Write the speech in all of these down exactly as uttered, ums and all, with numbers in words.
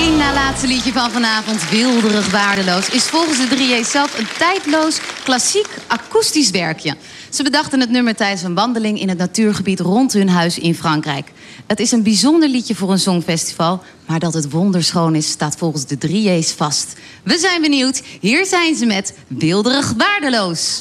één na laatste liedje van vanavond, Wilderig Waardeloos, is volgens de drie J's zelf een tijdloos, klassiek, akoestisch werkje. Ze bedachten het nummer tijdens een wandeling in het natuurgebied rond hun huis in Frankrijk. Het is een bijzonder liedje voor een songfestival, maar dat het wonderschoon is, staat volgens de drie J's vast. We zijn benieuwd. Hier zijn ze met Wilderig Waardeloos.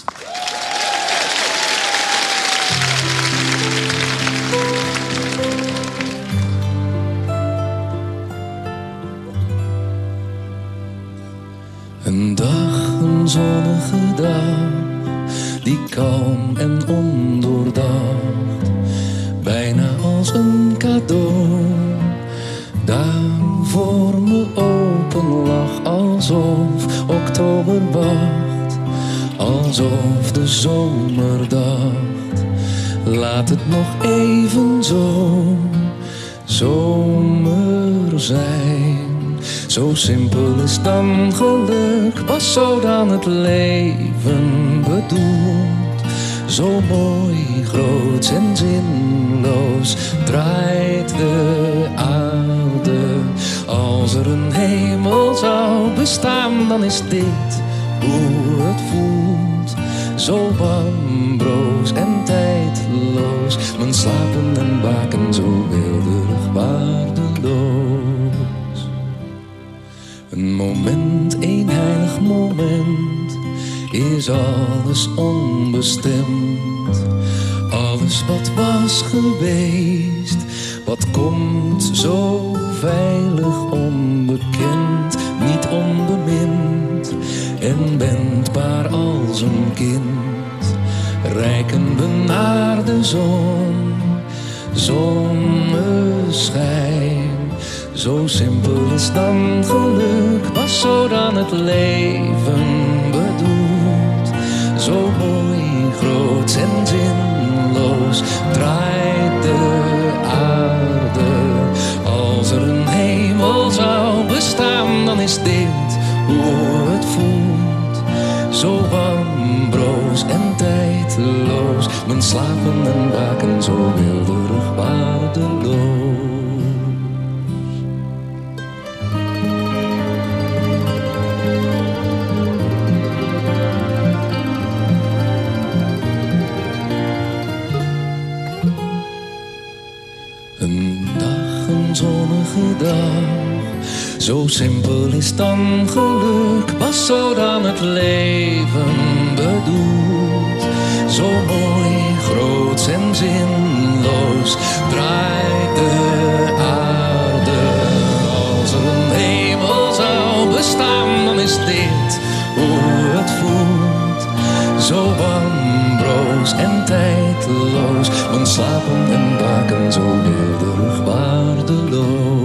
Een dag, een zonnige dag, die kalm en ondoordacht, bijna als een cadeau, daar voor me open lag, alsof oktober wacht, alsof de zomer dacht, laat het nog even zo zomer zijn. Zo simpel is dan geluk, was zo dan het leven bedoeld. Zo mooi, groot en zinloos draait de aarde. Als er een hemel zou bestaan, dan is dit hoe het voelt. Zo warm, broos en tijdloos, mijn slapen en waken zo wilderig waardeloos. Een moment, een heilig moment, is alles onbestemd. Alles wat was geweest, wat komt zo veilig onbekend, niet onbemind en wendbaar als een kind. Reiken we naar de zon, zonneschijn. Zo simpel is dan geluk, was zo dan het leven bedoeld. Zo mooi, groot en zinloos draait de aarde. Als er een hemel zou bestaan, dan is dit hoe het voelt. Zo warm, broos en tijdloos, mijn slapen en waken zo wilderig waardeloos. Een dag, een zonnige dag, zo simpel is dan geluk, was zo dan het leven bedoeld. Zo mooi, groot en zinloos draait de aarde. Als er een hemel zou bestaan, dan is dit hoe het voelt. Zo warm, broos en tijdloos, mijn slapen en waken zo wilderig waardeloos.